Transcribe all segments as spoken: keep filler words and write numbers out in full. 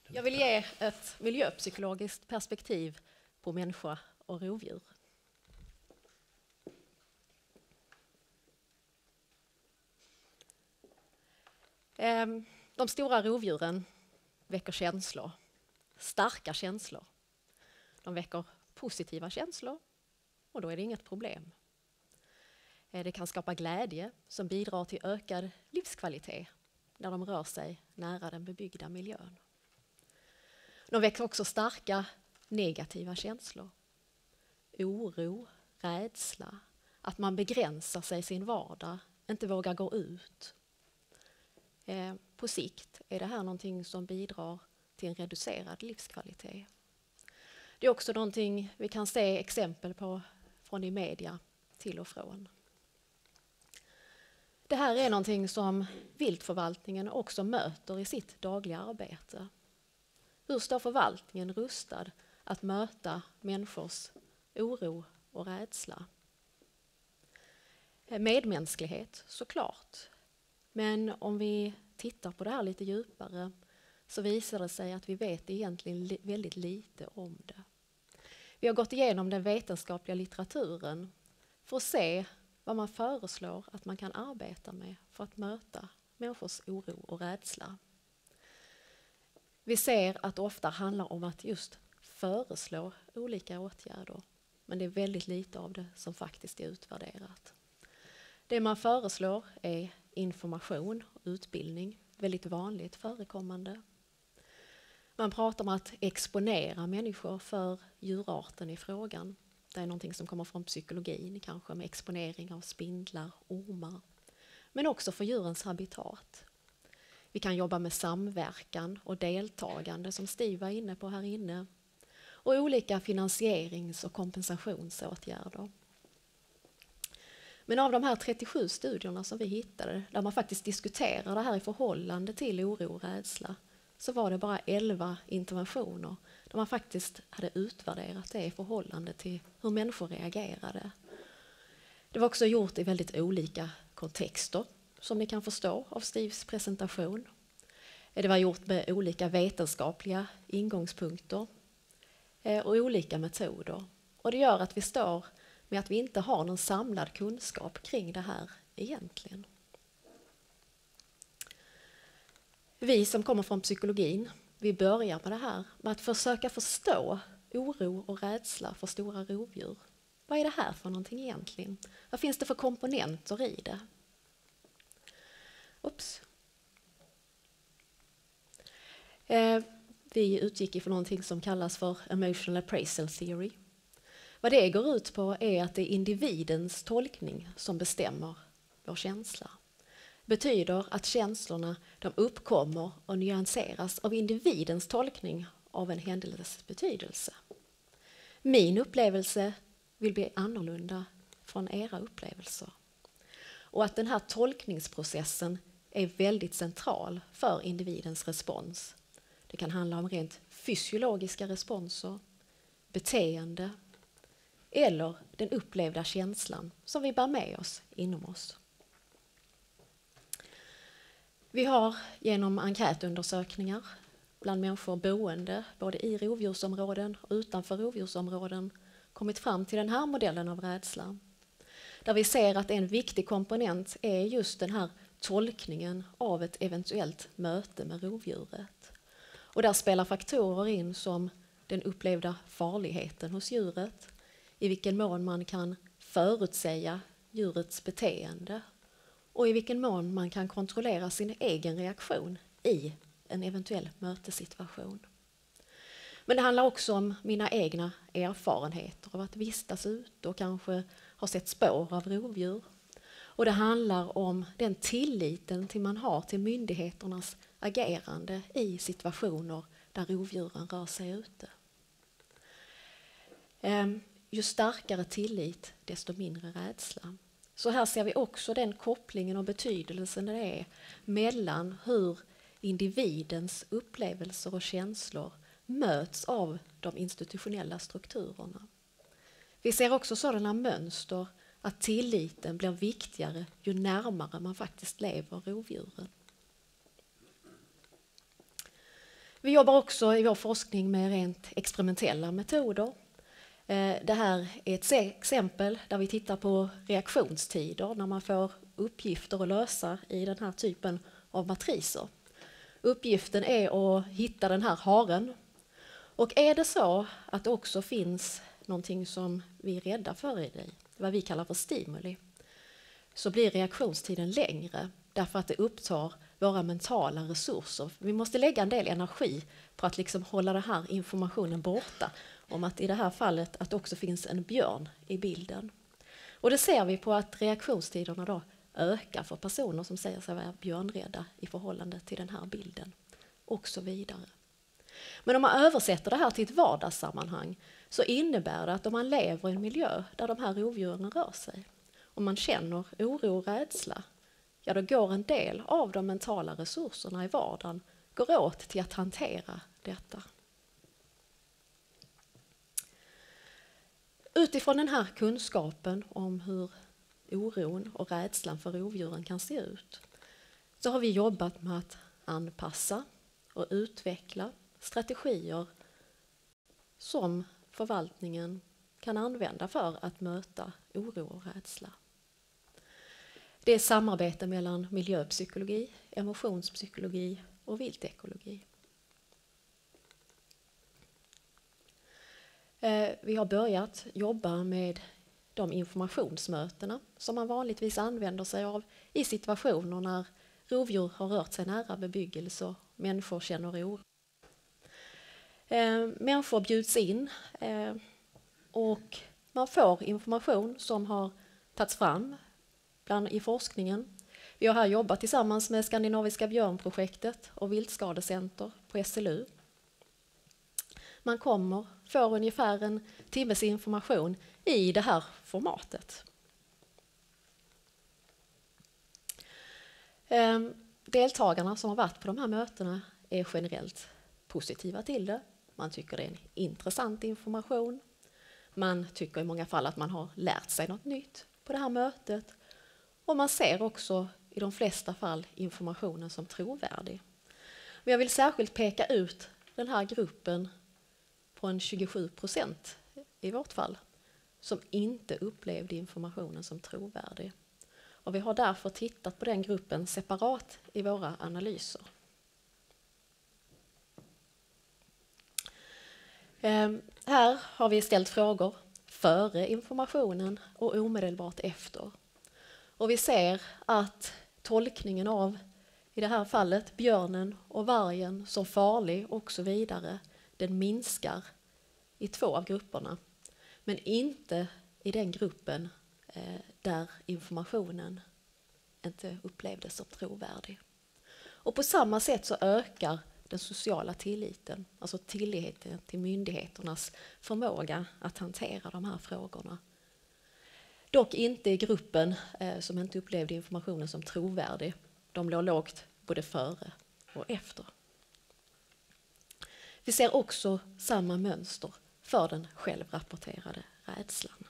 Jag vill ge ett miljöpsykologiskt perspektiv på människa och rovdjur. De stora rovdjuren väcker känslor, starka känslor. De väcker positiva känslor och då är det inget problem. Det kan skapa glädje som bidrar till ökad livskvalitet när de rör sig nära den bebyggda miljön. De väcker också starka negativa känslor. Oro, rädsla, att man begränsar sig i sin vardag, inte vågar gå ut. Eh, på sikt är det här någonting som bidrar till en reducerad livskvalitet. Det är också någonting vi kan se exempel på från i media till och från. Det här är någonting som viltförvaltningen också möter i sitt dagliga arbete. Hur står förvaltningen rustad att möta människors oro och rädsla? Medmänsklighet, såklart. Men om vi tittar på det här lite djupare så visar det sig att vi vet egentligen li- väldigt lite om det. Vi har gått igenom den vetenskapliga litteraturen för att se vad man föreslår att man kan arbeta med för att möta människors oro och rädsla. Vi ser att det ofta handlar om att just föreslå olika åtgärder, men det är väldigt lite av det som faktiskt är utvärderat. Det man föreslår är information och utbildning, väldigt vanligt förekommande. Man pratar om att exponera människor för djurarten i frågan. Det är någonting som kommer från psykologin, kanske med exponering av spindlar, ormar, men också för djurens habitat. Vi kan jobba med samverkan och deltagande som Steve var inne på här inne och olika finansierings- och kompensationsåtgärder. Men av de här trettiosju studierna som vi hittade där man faktiskt diskuterar det här i förhållande till oro och rädsla så var det bara elva interventioner där man faktiskt hade utvärderat det i förhållande till hur människor reagerade. Det var också gjort i väldigt olika kontexter som ni kan förstå av Steves presentation. Det var gjort med olika vetenskapliga ingångspunkter och olika metoder. Och det gör att vi står med att vi inte har någon samlad kunskap kring det här egentligen. Vi som kommer från psykologin, vi börjar med det här med att försöka förstå oro och rädsla för stora rovdjur. Vad är det här för någonting egentligen? Vad finns det för komponenter i det? Ups. Eh, vi utgick ifrån någonting som kallas för emotional appraisal theory. Vad det går ut på är att det är individens tolkning som bestämmer vår känsla. Det betyder att känslorna de uppkommer och nyanseras av individens tolkning av en händelses betydelse. Min upplevelse vill bli annorlunda från era upplevelser. Och att den här tolkningsprocessen är väldigt central för individens respons. Det kan handla om rent fysiologiska responser, beteende eller den upplevda känslan som vi bär med oss inom oss. Vi har genom enkätundersökningar bland människor boende både i rovdjursområden och utanför rovdjursområden kommit fram till den här modellen av rädsla. Där vi ser att en viktig komponent är just den här tolkningen av ett eventuellt möte med rovdjuret. Och där spelar faktorer in som den upplevda farligheten hos djuret, i vilken mån man kan förutsäga djurets beteende och i vilken mån man kan kontrollera sin egen reaktion i en eventuell mötessituation. Men det handlar också om mina egna erfarenheter av att vistas ute och kanske ha sett spår av rovdjur. Och det handlar om den tilliten till man har till myndigheternas agerande i situationer där rovdjuren rör sig ute. Ehm, ju starkare tillit, desto mindre rädsla. Så här ser vi också den kopplingen och betydelsen det är mellan hur individens upplevelser och känslor möts av de institutionella strukturerna. Vi ser också sådana mönster att tilliten blir viktigare ju närmare man faktiskt lever rovdjuren. Vi jobbar också i vår forskning med rent experimentella metoder. Det här är ett exempel där vi tittar på reaktionstider när man får uppgifter att lösa i den här typen av matriser. Uppgiften är att hitta den här haren. Och är det så att det också finns någonting som vi är rädda för i det, vad vi kallar för stimuli, så blir reaktionstiden längre därför att det upptar våra mentala resurser. Vi måste lägga en del energi på att liksom hålla den här informationen borta om att i det här fallet att det också finns en björn i bilden. Och det ser vi på att reaktionstiderna då ökar för personer som säger sig vara björnrädda i förhållande till den här bilden och så vidare. Men om man översätter det här till ett vardagssammanhang så innebär det att om man lever i en miljö där de här rovdjuren rör sig, om man känner oro och rädsla, ja då går en del av de mentala resurserna i vardagen går åt till att hantera detta. Utifrån den här kunskapen om hur oron och rädslan för rovdjuren kan se ut så har vi jobbat med att anpassa och utveckla strategier som förvaltningen kan använda för att möta oro och rädsla. Det är samarbete mellan miljöpsykologi, emotionspsykologi och viltekologi. Vi har börjat jobba med de informationsmötena som man vanligtvis använder sig av i situationer när rovdjur har rört sig nära bebyggelse och människor känner oro. Människor bjuds in och man får information som har tagits fram bland i forskningen. Vi har här jobbat tillsammans med Skandinaviska björnprojektet och Viltskadecenter på S L U. Man kommer, får ungefär en timmes information i det här formatet. Ehm, deltagarna som har varit på de här mötena är generellt positiva till det. Man tycker det är en intressant information. Man tycker i många fall att man har lärt sig något nytt på det här mötet. Och man ser också i de flesta fall informationen som trovärdig. Men jag vill särskilt peka ut den här gruppen på en tjugosju procent i vårt fall som inte upplevde informationen som trovärdig. Och vi har därför tittat på den gruppen separat i våra analyser. Eh, här har vi ställt frågor före informationen och omedelbart efter. Och vi ser att tolkningen av, i det här fallet, björnen och vargen som farlig och så vidare, den minskar i två av grupperna. Men inte i den gruppen eh, där informationen inte upplevdes som trovärdig. Och på samma sätt så ökar den sociala tilliten, alltså tilliten till myndigheternas förmåga att hantera de här frågorna. Dock inte i gruppen eh, som inte upplevde informationen som trovärdig. De låg lågt både före och efter. Vi ser också samma mönster för den självrapporterade rädslan.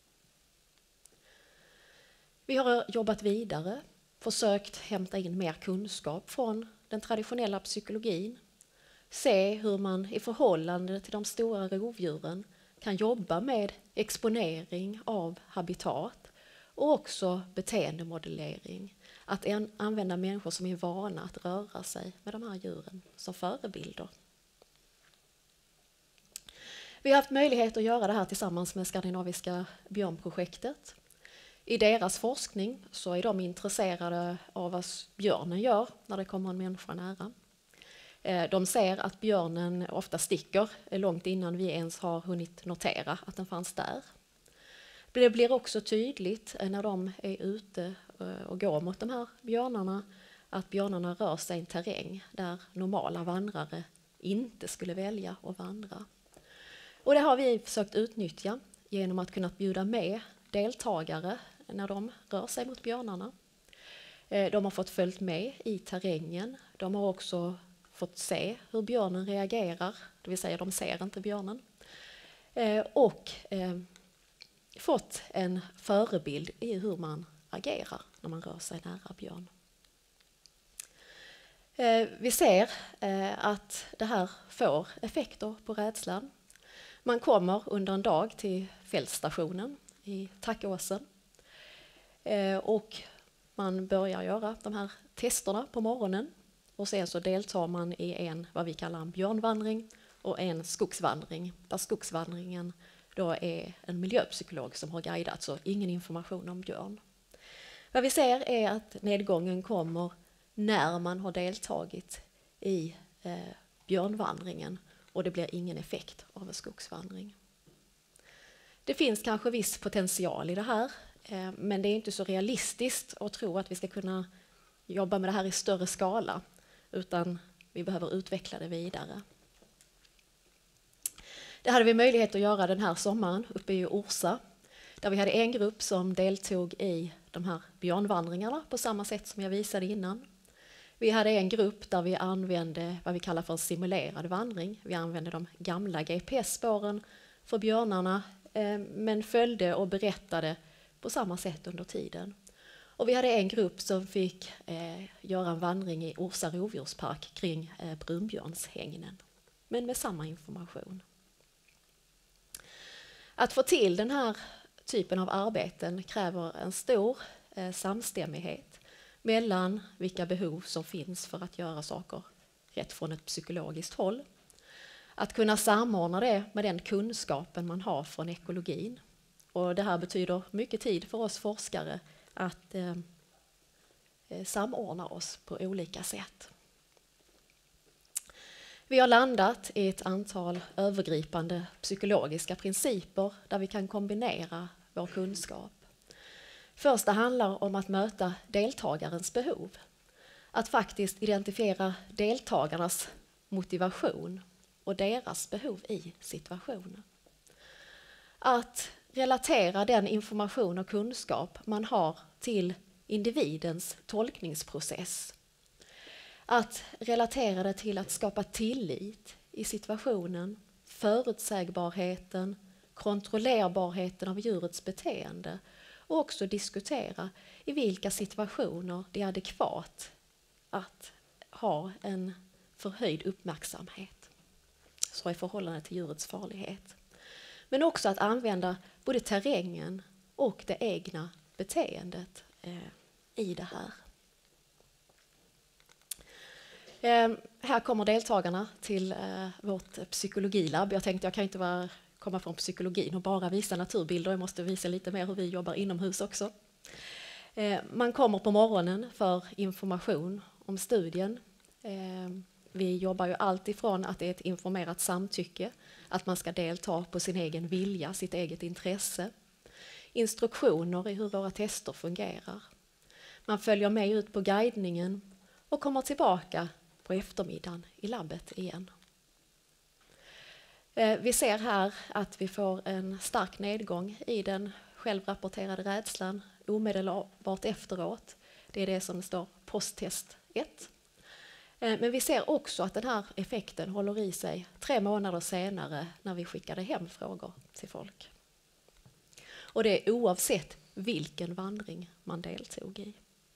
Vi har jobbat vidare, försökt hämta in mer kunskap från den traditionella psykologin, se hur man i förhållande till de stora rovdjuren kan jobba med exponering av habitat och också beteendemodellering. Att en, använda människor som är vana att röra sig med de här djuren som förebilder. Vi har haft möjlighet att göra det här tillsammans med Skandinaviska björnprojektet. I deras forskning så är de intresserade av vad björnen gör när det kommer en människa nära. De ser att björnen ofta sticker långt innan vi ens har hunnit notera att den fanns där. Det blir också tydligt när de är ute och går mot de här björnarna att björnarna rör sig i en terräng där normala vandrare inte skulle välja att vandra. Och det har vi försökt utnyttja genom att kunna bjuda med deltagare när de rör sig mot björnarna. De har fått följt med i terrängen. De har också fått se hur björnen reagerar, det vill säga de ser inte björnen. Och fått en förebild i hur man agerar när man rör sig nära björn. Eh, vi ser eh, att det här får effekter på rädslan. Man kommer under en dag till fältstationen i Tackåsen eh, och man börjar göra de här testerna på morgonen och sen så deltar man i en, vad vi kallar en björnvandring och en skogsvandring, där skogsvandringen då är en miljöpsykolog som har guidat, så ingen information om björn. Vad vi ser är att nedgången kommer när man har deltagit i eh, björnvandringen och det blir ingen effekt av en skogsvandring. Det finns kanske viss potential i det här, eh, men det är inte så realistiskt att tro att vi ska kunna jobba med det här i större skala, utan vi behöver utveckla det vidare. Det hade vi möjlighet att göra den här sommaren uppe i Orsa, där vi hade en grupp som deltog i de här björnvandringarna på samma sätt som jag visade innan. Vi hade en grupp där vi använde vad vi kallar för en simulerad vandring. Vi använde de gamla G P S-spåren för björnarna, eh, men följde och berättade på samma sätt under tiden. Och vi hade en grupp som fick eh, göra en vandring i Orsa rovdjurspark kring eh, brunbjörnshägnen, men med samma information. Att få till den här typen av arbeten kräver en stor eh, samstämmighet mellan vilka behov som finns för att göra saker rätt från ett psykologiskt håll. Att kunna samordna det med den kunskapen man har från ekologin. Och det här betyder mycket tid för oss forskare att eh, samordna oss på olika sätt. Vi har landat i ett antal övergripande psykologiska principer där vi kan kombinera vår kunskap. Första handlar om att möta deltagarens behov. Att faktiskt identifiera deltagarnas motivation och deras behov i situationen. Att relatera den information och kunskap man har till individens tolkningsprocess. Att relatera det till att skapa tillit i situationen, förutsägbarheten, kontrollerbarheten av djurets beteende och också diskutera i vilka situationer det är adekvat att ha en förhöjd uppmärksamhet. Så i förhållande till djurets farlighet. Men också att använda både terrängen och det egna beteendet eh, i det här. Eh, här kommer deltagarna till eh, vårt psykologilabb. Jag tänkte jag kan inte vara, komma från psykologin och bara visa naturbilder. Jag måste visa lite mer hur vi jobbar inomhus också. Eh, man kommer på morgonen för information om studien. Eh, vi jobbar ju alltifrån att det är ett informerat samtycke, att man ska delta på sin egen vilja, sitt eget intresse. Instruktioner i hur våra tester fungerar. Man följer med ut på guidningen och kommer tillbaka på eftermiddagen i labbet igen. Vi ser här att vi får en stark nedgång i den självrapporterade rädslan omedelbart efteråt. Det är det som står posttest ett. Men vi ser också att den här effekten håller i sig tre månader senare när vi skickade hem frågor till folk. Och det är oavsett vilken vandring man deltog i.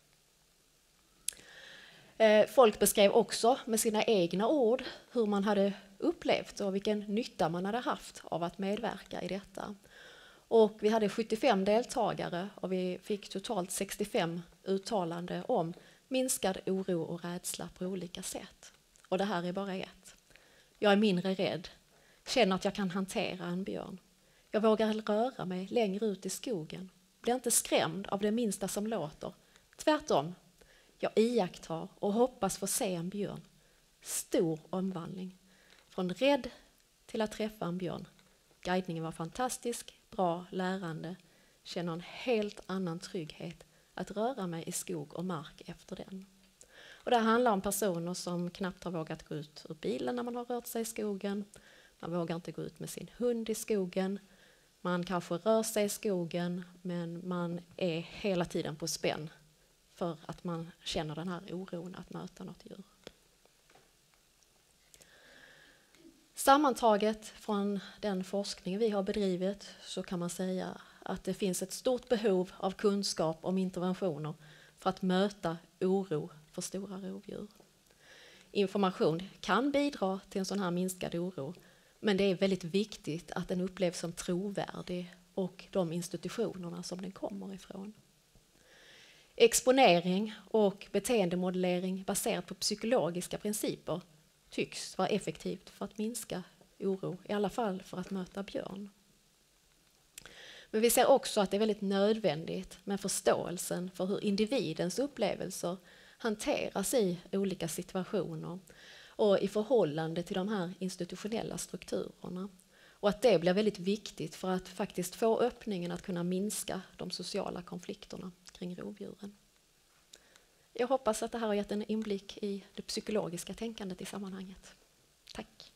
Folk beskrev också med sina egna ord hur man hade upplevt och vilken nytta man hade haft av att medverka i detta. Och vi hade sjuttiofem deltagare och vi fick totalt sextiofem uttalande om minskad oro och rädsla på olika sätt. Och det här är bara ett. Jag är mindre rädd, känner att jag kan hantera en björn. Jag vågar röra mig längre ut i skogen, blir inte skrämd av det minsta som låter. Tvärtom. Jag iakttar och hoppas få se en björn. Stor omvandling. Från rädd till att träffa en björn. Guidningen var fantastisk, bra, lärande. Känner en helt annan trygghet att röra mig i skog och mark efter den. Och det handlar om personer som knappt har vågat gå ut ur bilen när man har rört sig i skogen. Man vågar inte gå ut med sin hund i skogen. Man kanske rör sig i skogen men man är hela tiden på spänn. För att man känner den här oron att möta något djur. Sammantaget från den forskning vi har bedrivit så kan man säga att det finns ett stort behov av kunskap om interventioner för att möta oro för stora rovdjur. information kan bidra till en sån här minskad oro, men det är väldigt viktigt att den upplevs som trovärdig och de institutionerna som den kommer ifrån. Exponering och beteendemodellering baserat på psykologiska principer tycks vara effektivt för att minska oro, i alla fall för att möta björn. Men vi ser också att det är väldigt nödvändigt med förståelsen för hur individens upplevelser hanteras i olika situationer och i förhållande till de här institutionella strukturerna. Och att det blir väldigt viktigt för att faktiskt få öppningen att kunna minska de sociala konflikterna kring rovdjuren. Jag hoppas att det här har gett en inblick i det psykologiska tänkandet i sammanhanget. Tack!